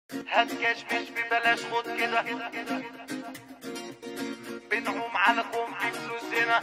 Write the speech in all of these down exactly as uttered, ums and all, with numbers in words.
هتكاش مش ببلاش خد كده، بنعوم على كوم في فلوسنا.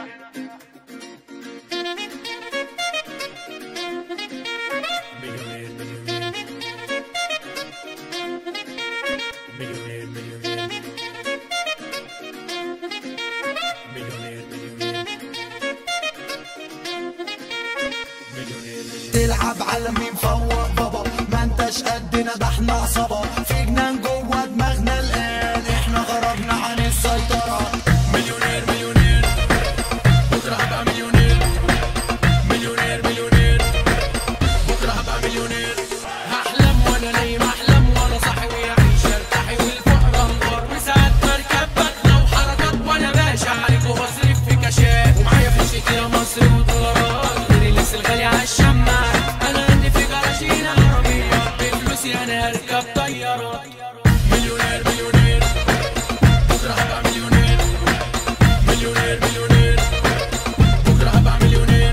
تلعب على مين فوق بابا، ما انتش قدنا ده احنا عصابة، في جنان جوه دماغنا الآن، احنا خرجنا عن السيطرة. مليونير مليونير بكرة هبقى مليونير، مليونير مليونير بكرة هبقى مليونير. هحلم وانا نايم، احلم وانا صاحي، ويعيش ارتاحي والفقر انهار، وساعات بركب بطلة وحركات وانا باشا عليك وبصرف في كاشات، ومعايا فلوس كتير مصري ودولارات غير اللبس الغالي عالشماعة. انا عندي في جراشينا عربية بفلوسي انا هركب طيارات. مليونير مليونير بكرة هبقى مليونير، مليونير مليونير بكرة هبقى مليونير.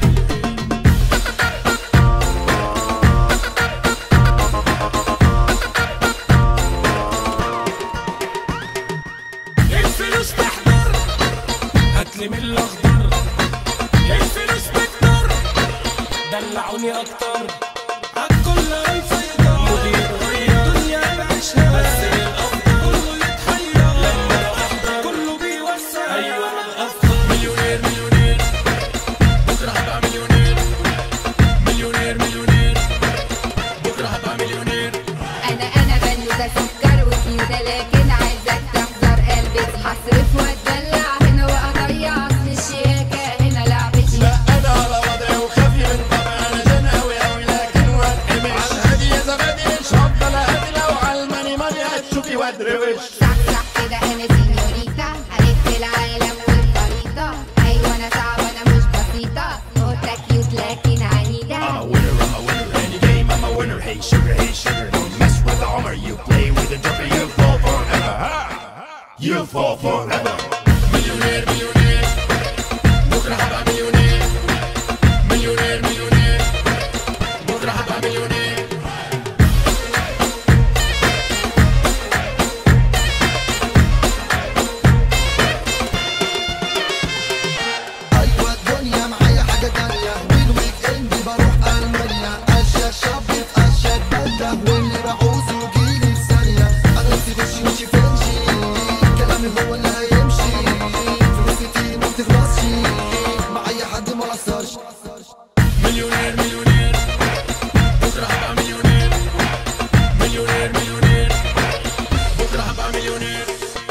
الفلوس تحضر هاتلي من الاخضر، الفلوس بتضر دلعوني اكتر، عالكل هيسيطر مدير غير دنيا بعيشها، بس الافضل كله يتحير لما احضر كله بيوسع، ايوه انا الافضل. مليونير مليونير بكره هبقى مليونير، مليونير مليونير بكره هبقى مليونير. انا انا بنوته سكر وكيوده، لكن عايزك تحضر قلبي، هصرف واتدلع هنا واضيع اصل الشياكه هنا لعبتي. لا انا على وضعي وخافي من طبعي، انا جن اوي اوي لكن واتقمش، على الهادي يا زبادي مش هفضل اهدي، لو على الماني ماني هتشوفي وادروش. صح صح كده انا سينيوريتا، هلف العالم والخريطه، ايوه انا صعبه انا مش بسيطه، قطه كيوت لكن عنيده. I'm a winner, I'm a winner, any game I'm a winner. Hey sugar, hey sugar, don't mess with the Hummer. You play with the joker, you fall forever. You fall forever. مليونير مليونير بكرة هبقى مليونير، مليونير مليونير بكرة هبقى مليونير. أيوة الدنيا معايا حاجة تانية، والويك إند بروح ألمانيا، أشيك شاب أشيك بدلة، واللي بعوزه يجيلي في ثانية، أنا نفسي تمشي وشي فنشي، كلامي هو اللي هيمشي، فلوس كتير ما بتخلصش، مع أي حد ما أثرش. مليونير مليونير بكرة هبقى مليونير، مليونير مليونير بكرة هبقى مليونير.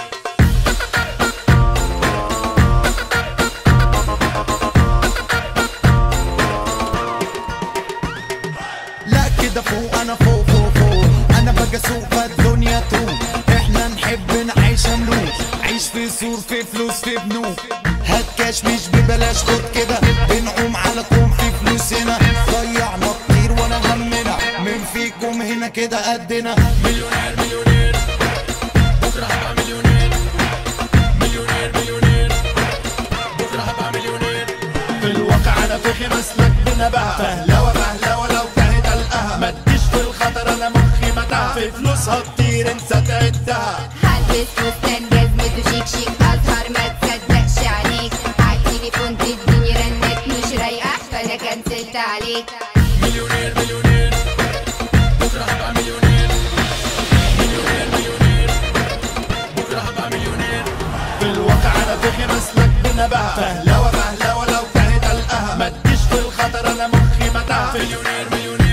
لا كده فوق انا فوق فوق فوق، انا بقى سوق فالدنيا تروق، احنا نحب نعيش ملوك، عيش في سور في فلوس في بنوك، هات كاش مش ببلاش خد كده، بنعوم على كوم في فلوسنا، ضيعنا كتير ولا همنا، من فيكم هنا كده قدنا. مليونير مليونير بكرة هبقى مليونير، مليونير مليونير بكرة هبقى مليونير. في الواقع انا فخر اسلك بنبهة، فهلوة فهلوة لو تهت القها، ما تجيش في الخطر انا مخي متاهة، في فلوسها كتير انسى تعدها. هلبس فستان جزمته شيك شيك، اظهر ما تصدقش عليك، عالتليفون تديني رنات مش رايقه فانا كنسلت عليك. مليونير مليونير بكرة هبقى مليونير، مليونير مليونير بكرة هبقى مليونير. في الواقع انا فخر اسلك بنبهة، فهلوة فهلوة لو تهت القها، ما تجيش في الخطر انا مخي متاهة. مليونير مليونير